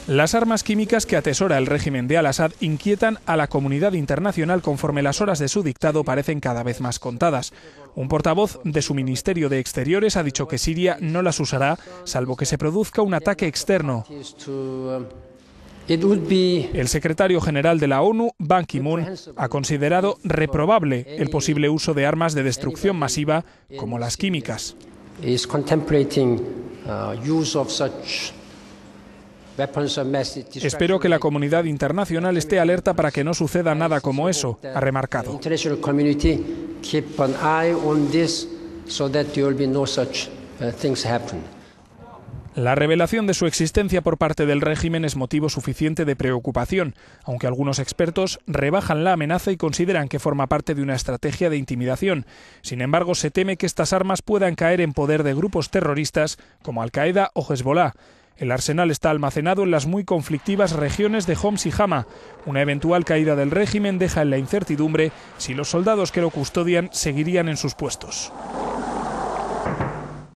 Las armas químicas que atesora el régimen de Al-Asad inquietan a la comunidad internacional conforme las horas de su dictado parecen cada vez más contadas. Un portavoz de su Ministerio de Exteriores ha dicho que Siria no las usará, salvo que se produzca un ataque externo. El secretario general de la ONU, Ban Ki-moon, ha considerado reprobable el posible uso de armas de destrucción masiva como las químicas. Espero que la comunidad internacional esté alerta para que no suceda nada como eso, ha remarcado. La revelación de su existencia por parte del régimen es motivo suficiente de preocupación, aunque algunos expertos rebajan la amenaza y consideran que forma parte de una estrategia de intimidación. Sin embargo, se teme que estas armas puedan caer en poder de grupos terroristas como Al-Qaeda o Hezbollah. El arsenal está almacenado en las muy conflictivas regiones de Homs y Hama. Una eventual caída del régimen deja en la incertidumbre si los soldados que lo custodian seguirían en sus puestos.